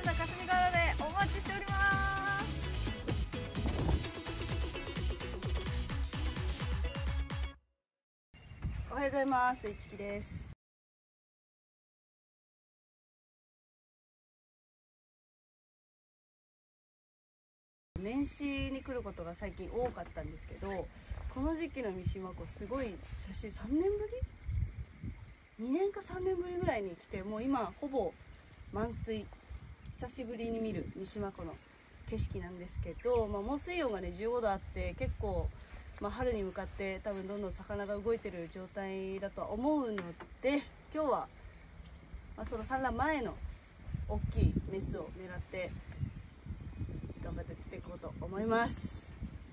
田霞ヶ浦でお待ちしております。おはようございます。いちきです。年始に来ることが最近多かったんですけど、この時期の三島湖すごい久しぶり、3年ぶり2年か3年ぶりぐらいに来て、もう今ほぼ満水、久しぶりに見る三島湖の景色なんですけど、もう水温がね15度あって、結構、春に向かって多分どんどん魚が動いてる状態だとは思うので、今日は、その産卵前の大きいメスを狙って頑張って釣っていこうと思います。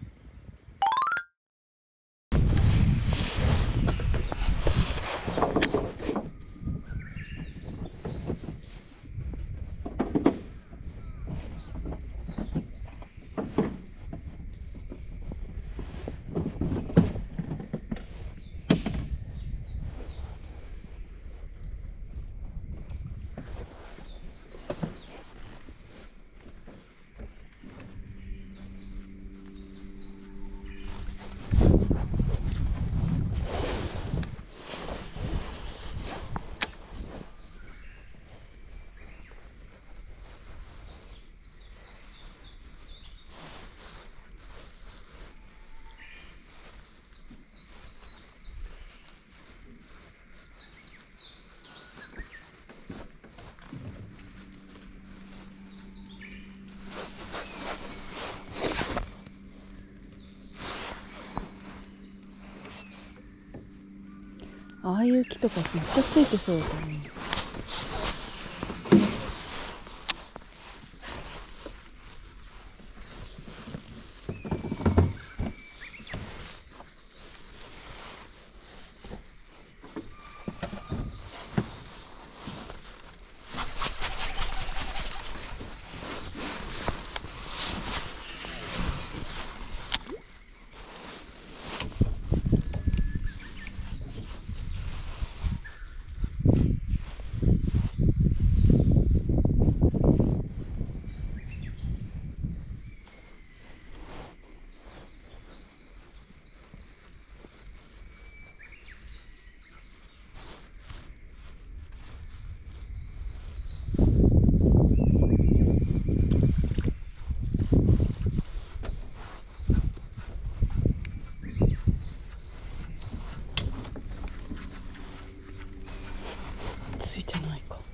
ああいう木とかめっちゃついてそうだね。ついてないか。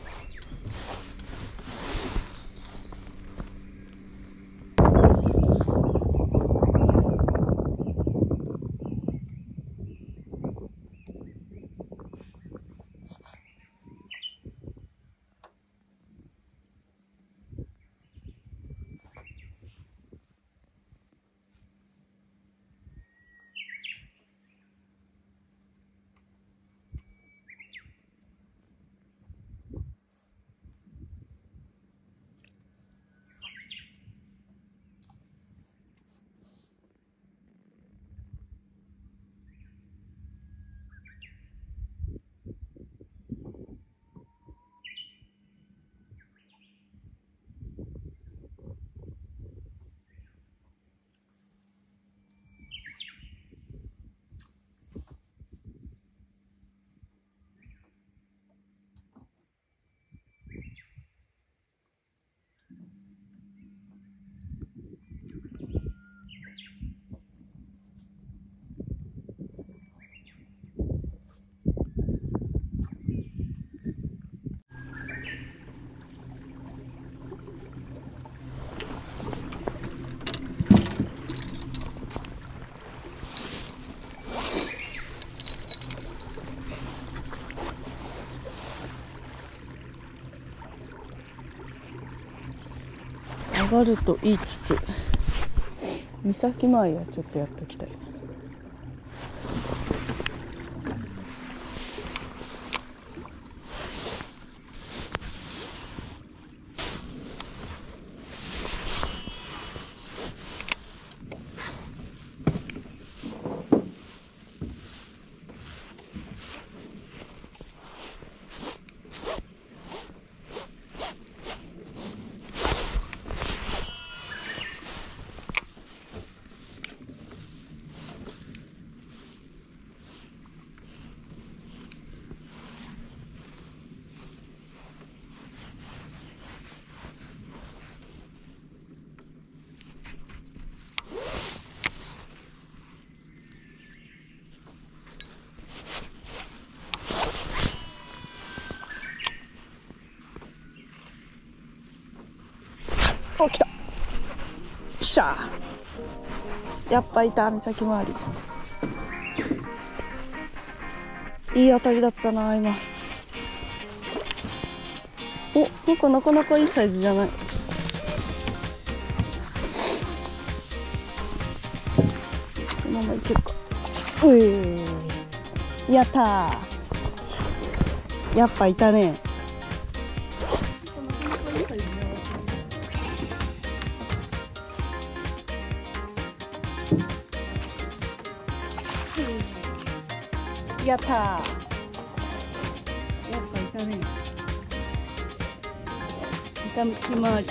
上がると言いつつ、岬前はちょっとやっておきたい。 お、来た。よっしゃー。やっぱいた、岬周り。いい当たりだったな今。お、なんかなかなかいいサイズじゃない。このままいけるか。うい、やったー。やっぱいたね。やったー。やっぱいたね。勇気回り。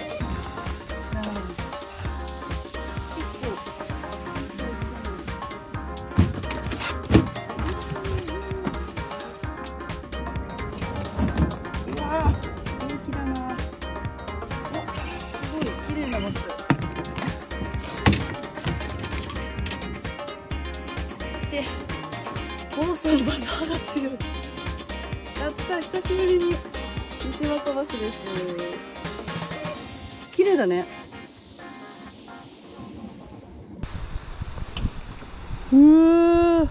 房総バス派が強い。やった、久しぶりに西若バスです。綺麗だね。うわ、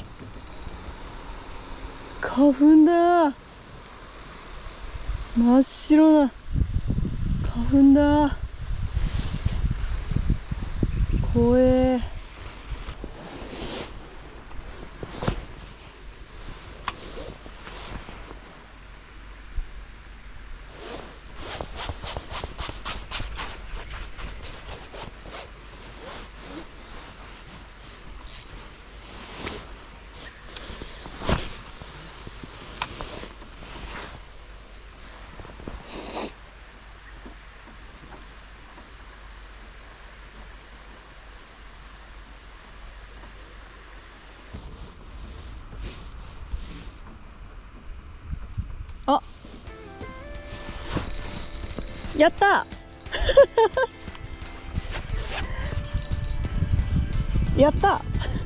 花粉だ。真っ白な花粉だ。怖え。あ、やったやった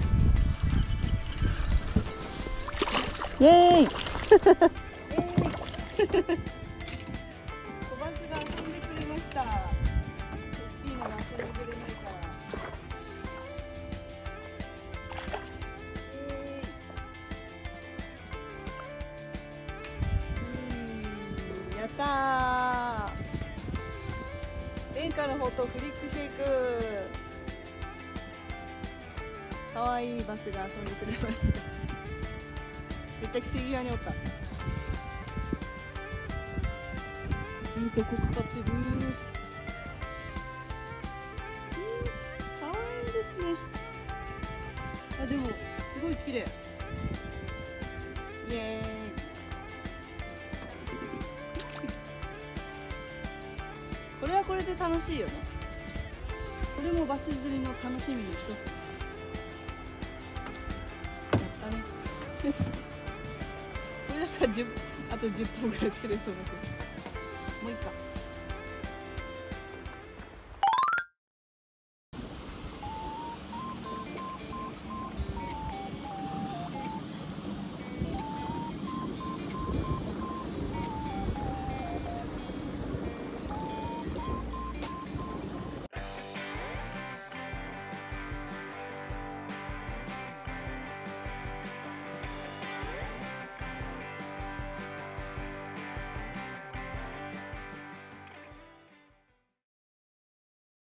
イエーイ。小バスが遊んでくれました。大きいのが遊んでくれないから。やったー。演歌の方とフリックシェイク。かわいいバスが遊んでくれました。めっちゃ岸際におった。いいとこかかってる。かわいいですね。あ、でもすごい綺麗。イエーイ。これはこれで楽しいよね。これもバス釣りの楽しみの一つ。やったね。これだったらあと10本ぐらい釣れそうだけど。もういいか。